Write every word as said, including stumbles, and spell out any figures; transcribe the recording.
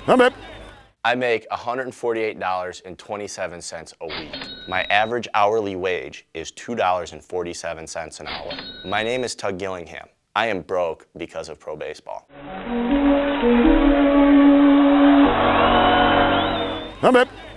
I make one hundred forty-eight dollars and twenty-seven cents a week. My average hourly wage is two dollars and forty-seven cents an hour. My name is Tug Gillingham. I am broke because of pro baseball. I'm